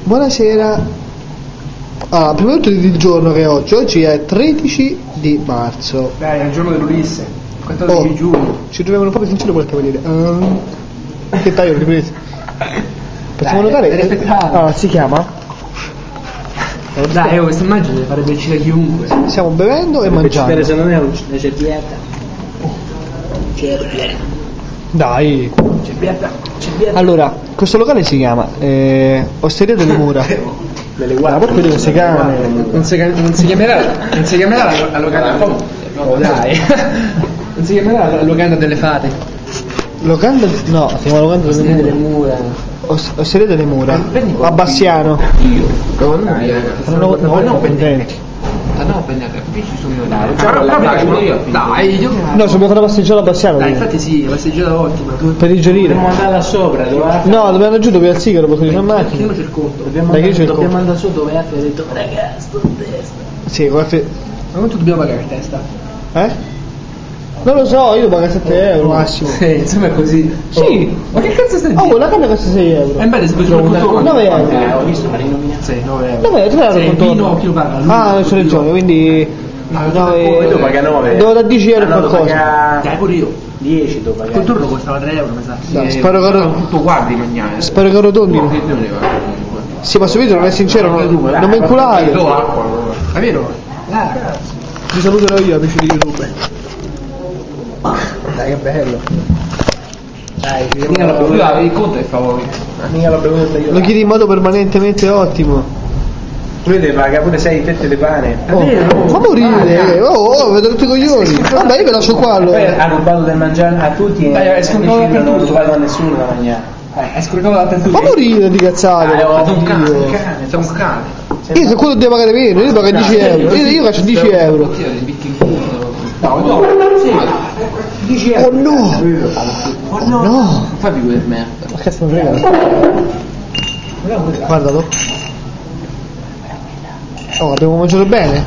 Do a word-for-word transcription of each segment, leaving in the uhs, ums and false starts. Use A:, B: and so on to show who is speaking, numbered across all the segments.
A: Buonasera. Ah, prima di tutto il giorno che è oggi. Oggi è tredici di marzo.
B: Dai, è il giorno dell'Ulisse. quattordici
A: Oh,
B: giugno.
A: ci troviamo un po' più sincero quel cavaliere. Uh, che taglio ripreso. Facciamo notare. Ah, si chiama?
B: Dai, oh, questa immagine farebbe uccidere chiunque.
A: Stiamo bevendo e mangiando.
C: Se non è una cerbietta. Cerbietta.
A: Dai.
C: Cerbietta. Cerbietta.
A: Allora, questo locale si chiama eh, Osteria delle Mura.
C: Delle
A: Guarda,
C: guarda.
A: poi dove si chiama?
B: Non si, non si chiamerà, non si chiamerà la, la locanda. Oh, dai. Non si chiamerà la locanda delle fate.
A: Locanda? No, si chiama Locanda delle
B: Delle
A: Mura.
B: mura.
A: Os- Osteria delle Mura. A Bassiano.
B: No, non mi
A: No, no, no, pendenti.
D: No, prendete, capisci subito. Dai,
B: dai, io.
A: No, ci dobbiamo fare una passeggiata a Bassiano.
B: Dai,
A: prima.
B: infatti sì, la passeggiata ottima. Tu
A: Per digerire.
C: Dobbiamo andare là sopra, dove
A: No, dobbiamo andare giù dove è il sigaro, posso dire in macchina.
B: io non c'è il conto.
C: Dobbiamo
A: Dai, che
C: andare,
A: c'è il
C: dobbiamo
A: conto?
C: andare su dove F ha detto ragazzi, sto in testa.
A: Sì, come fe-
B: Ma quanto dobbiamo pagare a testa?
A: Eh? Non lo so, io pago sette euro massimo.
B: Eh, insomma è così.
A: Sì.
B: Ma che cazzo stai
A: Oh,
B: dicendo?
A: la canna costa sei euro.
B: E invece se poi sul conto
A: nove euro.
C: Eh, ho visto la rinominazione.
B: Sì, nove euro.
A: nove euro, tre euro
B: Sì,
A: il
B: il
A: contorno.
B: vino chi lo paga? Lui,
A: Ah, c'ho ragione, quindi
B: No,
A: nove-
C: tu paga nove.
A: devo da dieci euro
C: Ah, no,
A: qualcosa.
C: paga
B: Dai, pure io.
C: dieci devo
B: Il
C: pagare.
B: contorno costava tre euro, mi sa.
A: Dai, spero che ro-
D: tutto quadri mangiare.
A: spero che rotondino.
D: Che devo levare comunque?
A: Sì, ma subito non è sincero, non, non mi inculate.
D: Do acqua allora.
B: È vero? Ah,
A: Vi saluterò io, amici di YouTube.
B: dai, che bello.
C: Dai,
D: Mica l'ho bevuta, il conto è favorito.
C: mica l'ho bevuta io.
A: Lo chiedi in modo permanentemente ottimo.
C: Lui deve pagare pure sei fette di pane.
A: Oh, ma morire! Oh, oh, vedo tutti i coglioni. Vabbè, io ve lascio qua
C: Poi
A: allora.
C: ha rubato da mangiare a tutti
B: Dai, è
C: e
B: scontato
C: invece non ha
B: dappertutto.
C: rubato a nessuno da mangiare.
B: Eh, è scordato da te tu.
A: Ma morire di cazzate.
C: Ah, oh,
D: Sei un cane,
A: Dio.
D: sei un cane.
A: Io se quello deve pagare meno, io pago dieci euro. Io, io faccio dieci euro.
D: Sì, ti picchi in culo.
B: No, no. Sì.
A: Oh no!
B: Oh no.
A: No!
D: Non fai più per me.
A: Ma cazzo mi frega? Guardalo. Oh, abbiamo mangiato bene.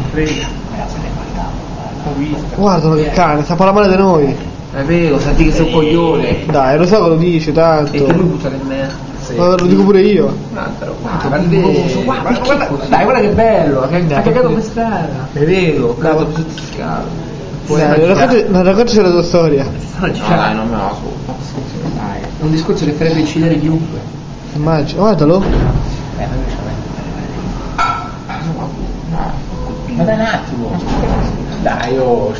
A: Guardalo che cane, sta parlando male di noi.
D: È vero, senti che sei un coglione.
A: Dai, lo so che lo dici tanto.
D: E che lui butta nel me.
A: Ma lo dico pure io.
D: Guardalo,
B: Guarda,
D: guarda,
B: guarda, dai, guarda che bello, che ha cagato per strada.
D: è vero, cagato su tutti i scavi.
A: Dai, racconti- non raccontaci la tua storia.
D: No, dai, non me la so.
B: Dai, è un discorso che farebbe uccidere chiunque.
A: Immagino, guardalo.
C: Ma dai un attimo. Dai, oh.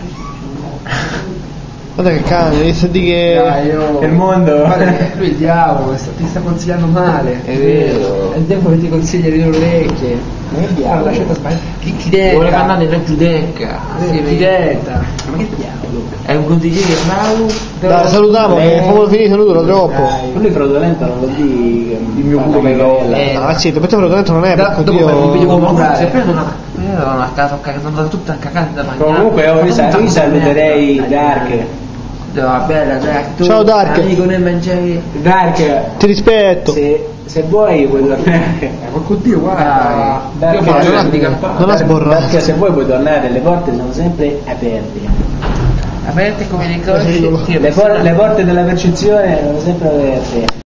A: Guarda che cane, devi sentire che.
B: Dai, oh.
C: Il mondo.
B: Guarda, lui è il diavolo, sta- ti sta consigliando male.
D: È vero.
B: È il tempo che ti consiglia le orecchie.
C: Ma che
B: Guarda,
C: diavolo?
B: la scelta sbagliata. Chi ti
D: Vuole
B: detta?
D: mandare in giudecca.
B: Chi ti detta? Ma che diavolo?
D: È un consigliere bravo.
A: Dai, salutiamo, che famolo finire, saluto troppo.
C: Dai, quello è fraudolento, non lo di il mio culo che
D: Eh,
A: No, ma sì, per te detto non è,
B: Da-
A: porco
B: dopo fai un video
A: Dio.
B: con-
D: Se preso una, preso una casa, sono andata tutta a cagare da mangiare.
C: Comunque io, sa- io saluterei Dark.
D: Va bella, Dark. Tu,
A: Ciao, Dark.
D: Amico, ne mangiavi.
C: Dark,
A: Ti rispetto.
C: se, se vuoi puoi tornare.
B: Porco Dio, guarda.
D: Dai. Io
C: Dark,
D: faccio
A: non-
D: una di campana.
A: non la sborrare.
C: Dark, se vuoi puoi tornare, le porte sono sempre aperte.
D: Aperte come le cose.
C: Le, por- le porte della percezione sono sempre aperte.